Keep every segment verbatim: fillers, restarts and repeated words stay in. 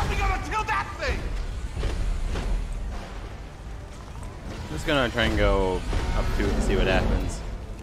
fucking gonna kill that thing! I'm just gonna try and go up to it and see what happens.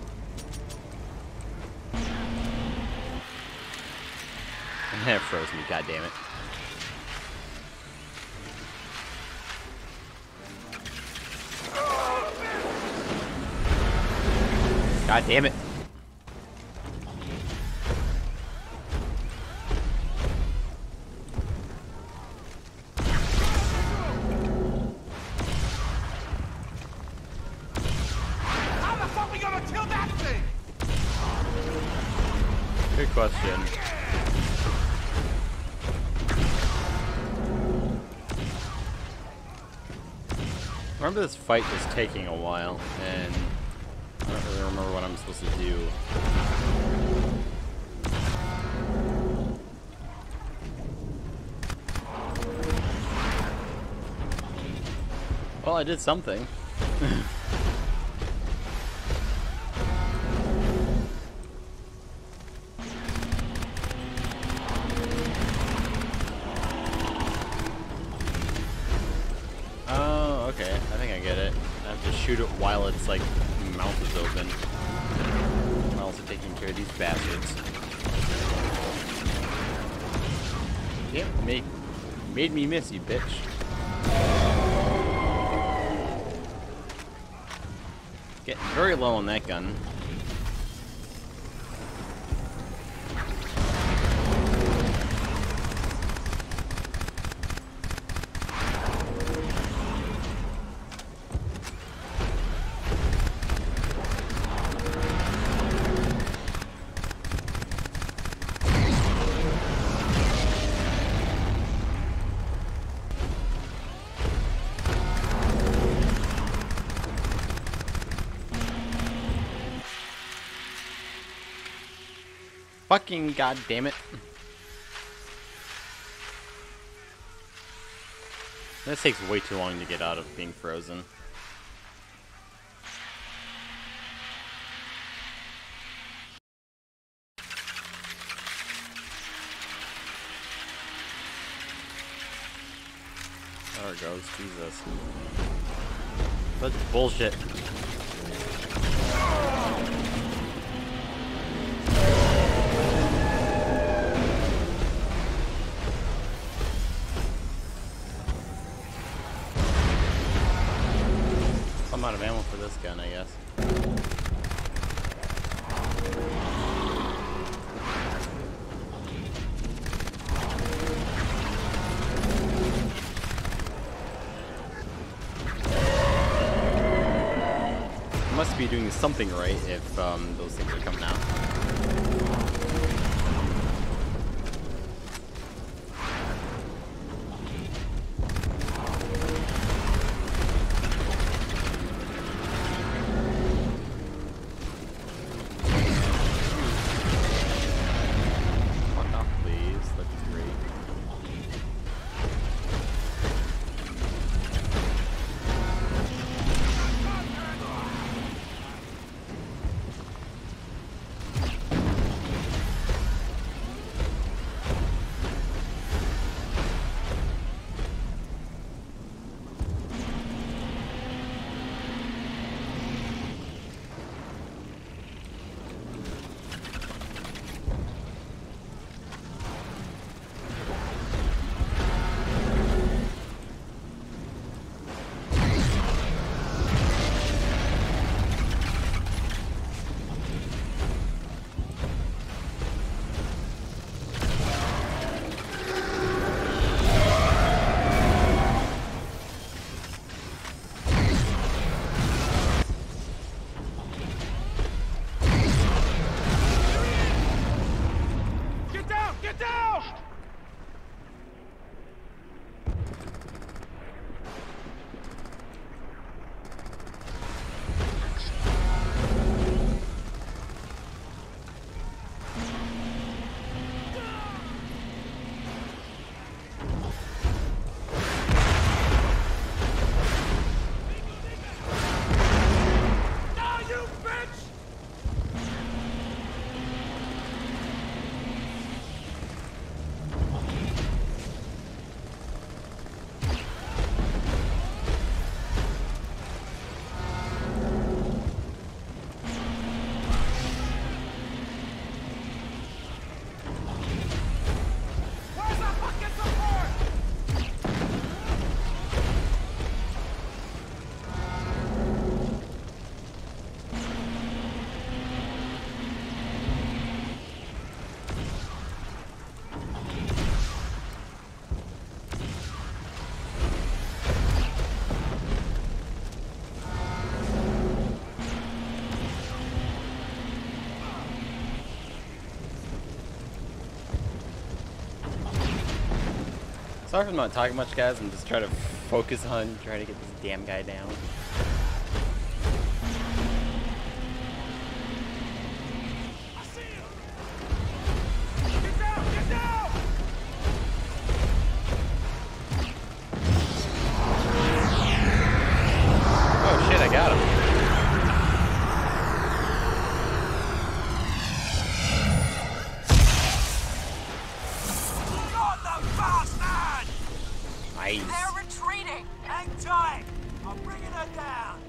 And it froze me, god damn it. God damn it. How the fuck we gonna kill that thing? Good question. I remember this fight was taking a while, and I don't really remember what I'm supposed to do. Well, I did something. Oh, okay. I think I get it. I have to shoot it while its like mouth is open. I'm also taking care of these bastards. Yep, make made me miss, you bitch. Getting very low on that gun. Fucking goddamn it. This takes way too long to get out of being frozen. There it goes, Jesus. That's bullshit. I'm out of ammo for this gun, I guess. I must be doing something right if um, those things are coming out. Sorry if I'm not talking much, guys. I'm just trying to focus on trying to get this damn guy down. I see him! Get down! Get down! Oh shit, I got him. God, the bastard! Nice. They're retreating! Hang tight! I'm bringing her down!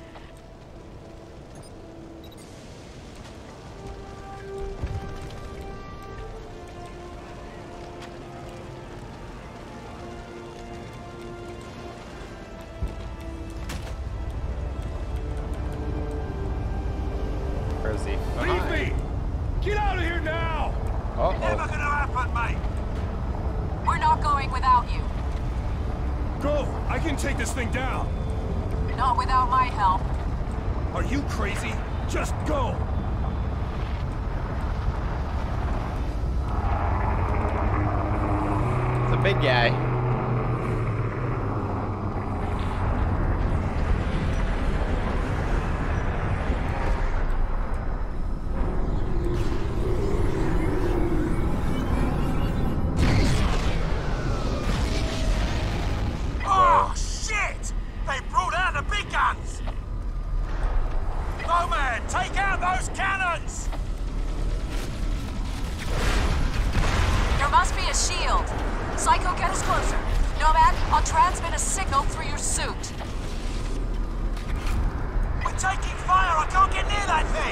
Where is he? Oh, Leave hi. me! Get out of here now! Uh Never oh. gonna happen, mate! We're not going without you. Go! I can take this thing down! Not without my help. Are you crazy? Just go! It's a big guy. Oh, shit! They brought out the big guns! Nomad, take out those cannons! There must be a shield. Psycho, get us closer. Nomad, I'll transmit a signal through your suit. We're taking fire! I can't get near that thing!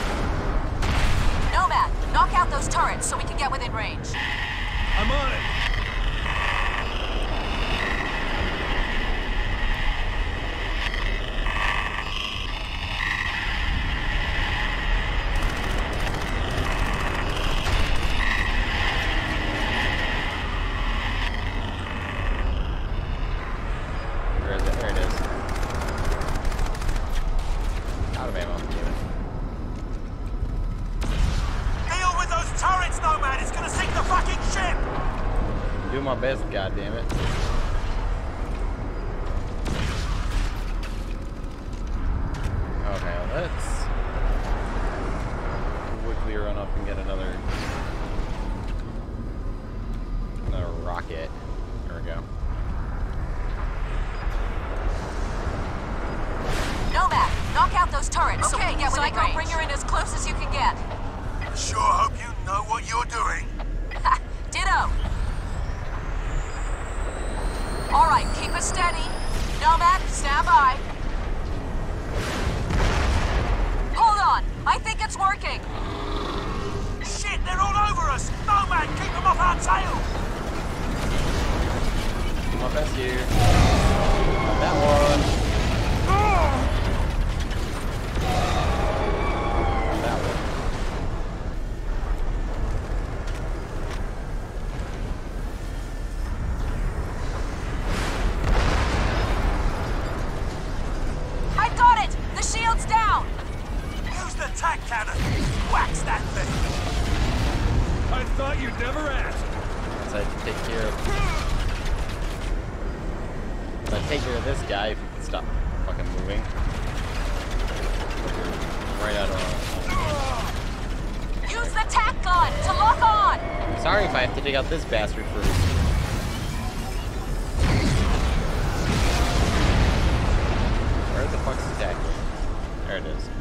Nomad, knock out those turrets so we can get within range. I'm on it! Where is it? There it is. Out of ammo. Deal with those turrets, Nomad! It's gonna sink the fucking ship! I'm doing my best, goddammit. Okay, let's quickly run up and get another another rocket. There we go. Nomad, knock out those turrets so we Okay, can get within Psycho, range. bring her in as close as you can get. Sure hope you know what you're doing. Ha! Ditto! All right, keep it steady. Nomad, stand by. Hold on, I think it's working. Shit, they're all over us! Nomad, keep them off our tail! Do my best here. Not that one. Not that one. I got it! The shield's down! Use the tack cannon! Wax that thing! I thought you'd never ask! So I take care of. If I take care of this guy, if you can stop fucking moving. Right out of. Use the tack gun to lock on! Sorry if I have to take out this bastard first. Where the fuck's the tack? There it is.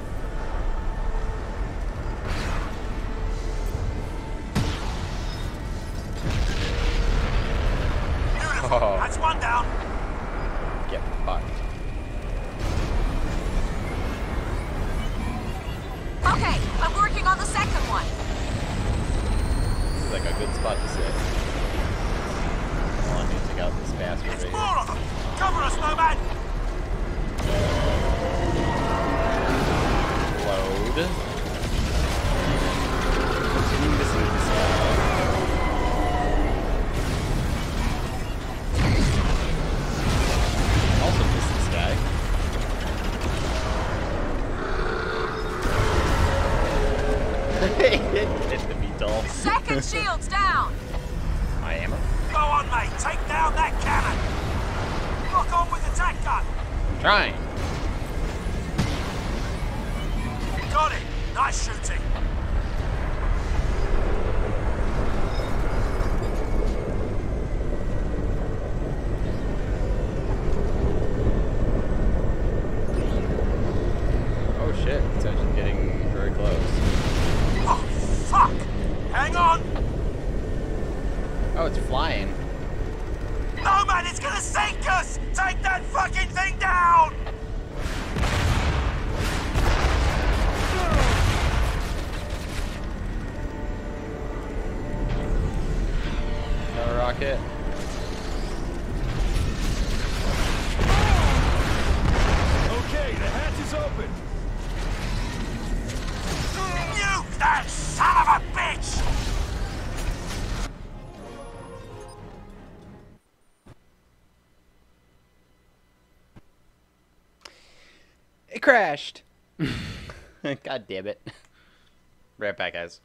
Beautiful! Oh. That's one down! Get fucked. Okay, I'm working on the second one. This is like a good spot to sit. Hold on, I need to take out this bastard It's right more here. of them! Cover us, Nomad! Load. Continue missing this guy. Also miss this guy. Hit the V TOL. Second shield's down. I am. Go on, mate! Take that! attack gun! I'm trying. Got it! Nice shooting! Oh shit, it's actually getting very close. Oh, fuck! Hang on! Oh, it's flying. No, man, it's gonna sink us! Take that fucking thing down! Another rocket. Okay, the hatch is open! Nuke that son of a bitch! It crashed. God damn it. Right back, guys.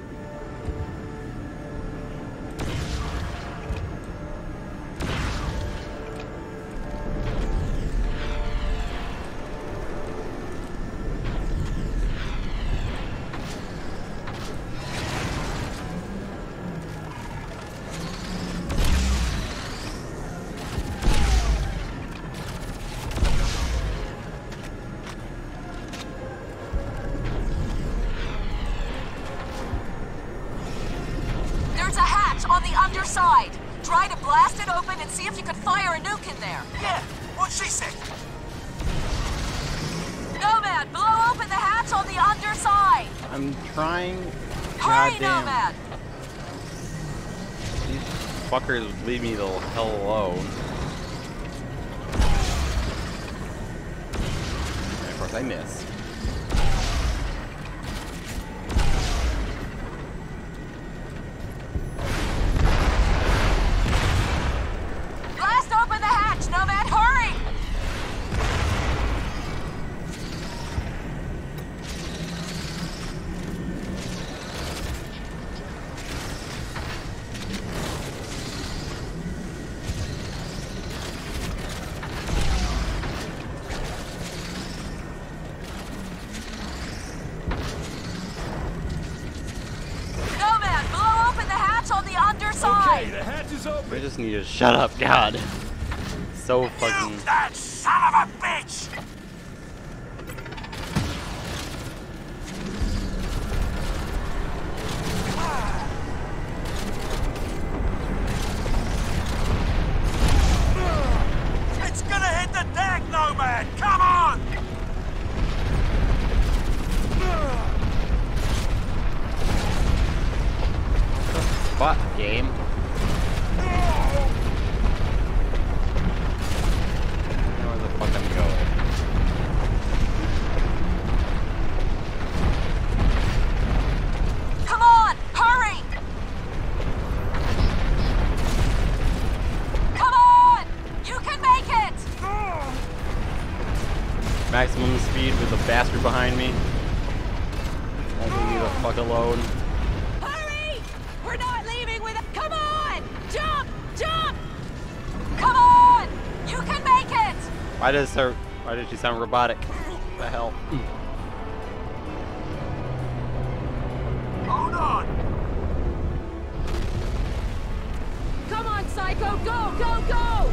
On the underside. Try to blast it open and see if you can fire a nuke in there. Yeah, what's she said? Nomad, blow open the hatch on the underside. I'm trying. Hurry, Goddamn. Nomad. These fuckers leave me the hell alone. And of course I miss. Blast open the hatch, Nomad, hurry! Nomad, blow open the hatch on the underside. Okay, the hatch is open! I just need to shut up, God. So fucking. Nuke that son of a bitch! It's gonna hit the deck, Nomad! Come on! Fuck, game. I don't know where the fuck I'm going. Come on, hurry! Come on! You can make it! Maximum speed with a bastard behind me. Won't leave me the fuck alone. Hurry! We're not leaving with it! Come on! Jump! Jump! Come on! You can make it! Why does her? Why did she sound robotic? What the hell? Hold on! Come on, Psycho! Go, go, go!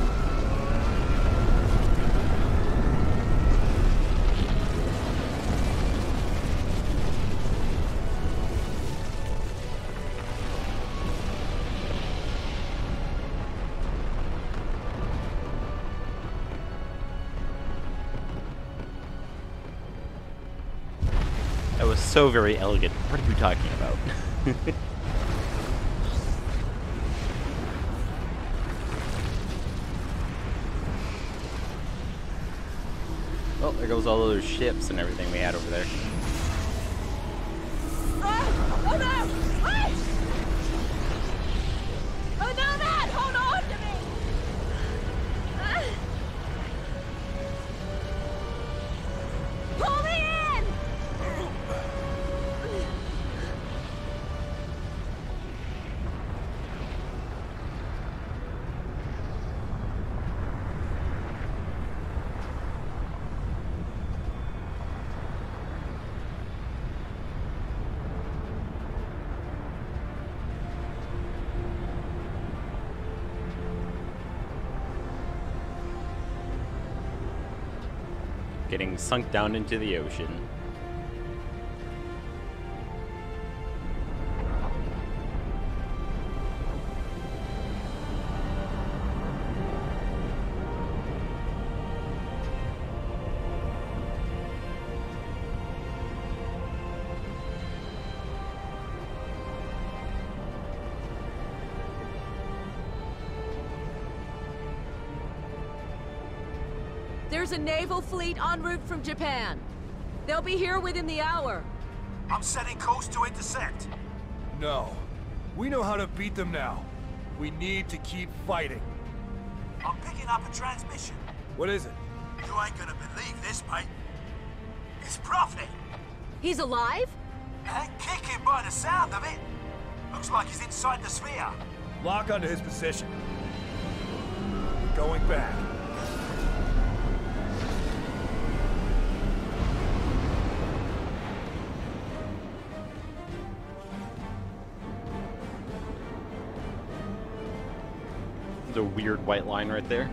That was so very elegant. What are you talking about? Well, there goes all those ships and everything we had over there. Ah! Oh no! Ah! Oh no, man! Hold on to me! Ah! Pull me in! getting sunk down into the ocean. There's a naval fleet en route from Japan. They'll be here within the hour. I'm setting course to intercept. No. We know how to beat them now. We need to keep fighting. I'm picking up a transmission. What is it? You ain't gonna believe this, mate. It's Prophet. He's alive? And kicking by the sound of it. Looks like he's inside the sphere. Lock onto his position. Going back. A weird white line right there.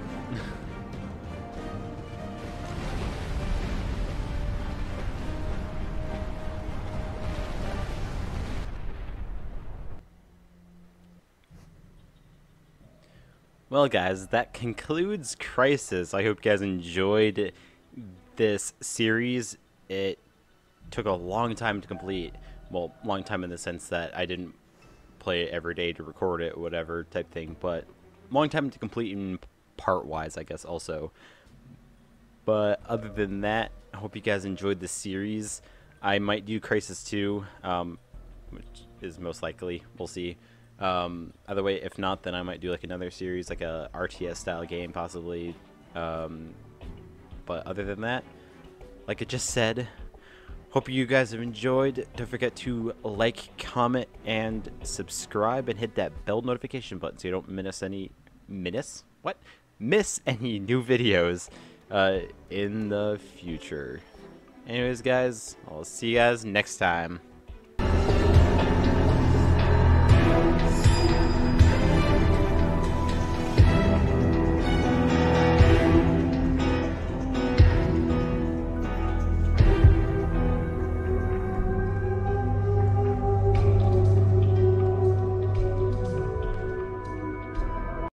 Well guys, that concludes Crysis. I hope you guys enjoyed this series. It took a long time to complete. Well, long time in the sense that I didn't play it every day to record it, whatever type thing, but long time to complete in part-wise, I guess, also. But other than that, I hope you guys enjoyed this series. I might do Crysis two, um, which is most likely. We'll see. Um, either way, if not, then I might do like another series, like a R T S-style game, possibly. Um, but other than that, like I just said, hope you guys have enjoyed. Don't forget to like, comment, and subscribe, and hit that bell notification button so you don't miss any miss what miss any new videos uh, in the future. Anyways, guys, I'll see you guys next time.